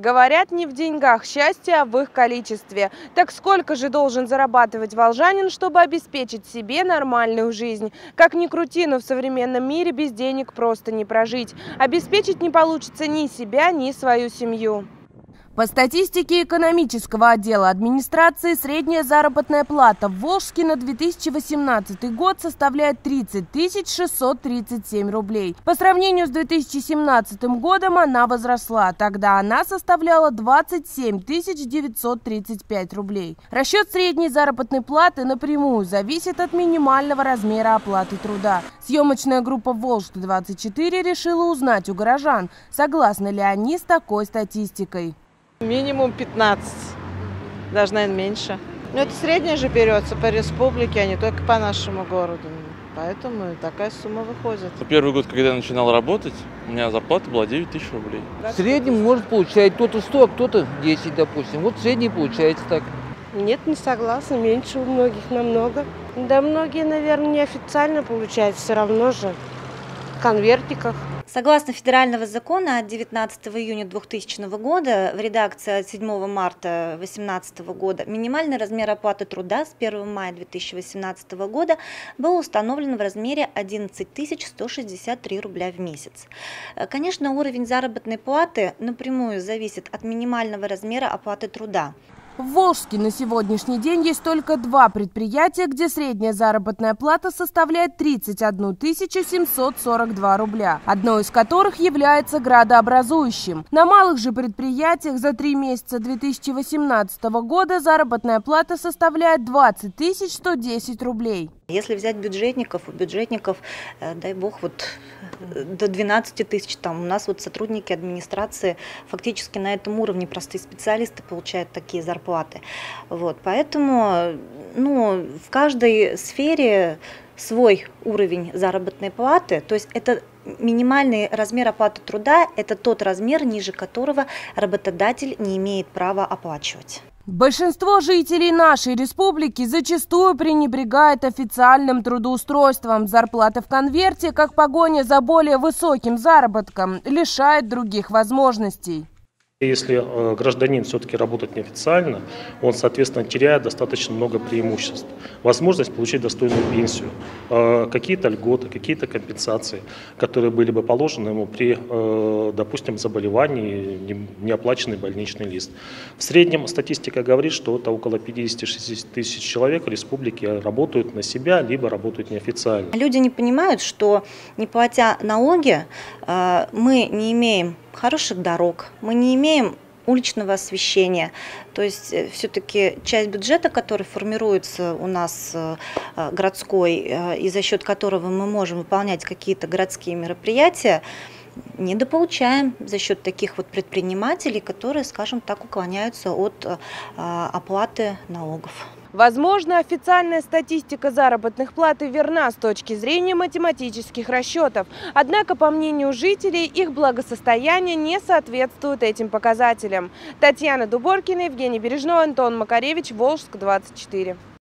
Говорят, не в деньгах счастье, а в их количестве. Так сколько же должен зарабатывать волжанин, чтобы обеспечить себе нормальную жизнь? Как ни крути, но в современном мире без денег просто не прожить. Обеспечить не получится ни себя, ни свою семью. По статистике экономического отдела администрации, средняя заработная плата в Волжске на 2018 год составляет 30 637 рублей. По сравнению с 2017 годом она возросла. Тогда она составляла 27 935 рублей. Расчет средней заработной платы напрямую зависит от минимального размера оплаты труда. Съемочная группа «Волжск-24» решила узнать у горожан, согласны ли они с такой статистикой. Минимум 15, даже, наверное, меньше. Но это средняя же берется по республике, а не только по нашему городу. Поэтому такая сумма выходит. Первый год, когда я начинал работать, у меня зарплата была 9 000 рублей. В среднем может получать кто-то 100, а кто-то 10, допустим. Вот в среднем получается так. Нет, не согласна. Меньше у многих намного. Да многие, наверное, неофициально получают все равно же. В конвертиках. Согласно федерального закона от 19 июня 2000 года в редакции от 7 марта 2018 года минимальный размер оплаты труда с 1 мая 2018 года был установлен в размере 11 163 рубля в месяц. Конечно, уровень заработной платы напрямую зависит от минимального размера оплаты труда. В Волжске на сегодняшний день есть только два предприятия, где средняя заработная плата составляет 31 742 рубля, одно из которых является градообразующим. На малых же предприятиях за 3 месяца 2018 года заработная плата составляет 20 110 рублей. Если взять бюджетников, у бюджетников, дай бог, вот до 12 тысяч, там у нас вот сотрудники администрации фактически на этом уровне, простые специалисты получают такие зарплаты. Вот, поэтому в каждой сфере свой уровень заработной платы, то есть это минимальный размер оплаты труда, это тот размер, ниже которого работодатель не имеет права оплачивать. Большинство жителей нашей республики зачастую пренебрегает официальным трудоустройством. Зарплата в конверте, как погоня за более высоким заработком, лишает других возможностей. Если гражданин все-таки работает неофициально, он, соответственно, теряет достаточно много преимуществ. Возможность получить достойную пенсию, какие-то льготы, какие-то компенсации, которые были бы положены ему при, допустим, заболевании, неоплаченный больничный лист. В среднем статистика говорит, что это около 50-60 тысяч человек в республике работают на себя, либо работают неофициально. Люди не понимают, что не платя налоги, мы не имеем хороших дорог, мы не имеем уличного освещения. То есть все-таки часть бюджета, который формируется у нас городской, и за счет которого мы можем выполнять какие-то городские мероприятия, недополучаем за счет таких вот предпринимателей, которые, скажем так, уклоняются от оплаты налогов. Возможно, официальная статистика заработных плат и верна с точки зрения математических расчетов. Однако, по мнению жителей, их благосостояние не соответствует этим показателям. Татьяна Дуборкина, Евгений Бережной, Антон Макаревич, Волжск-24.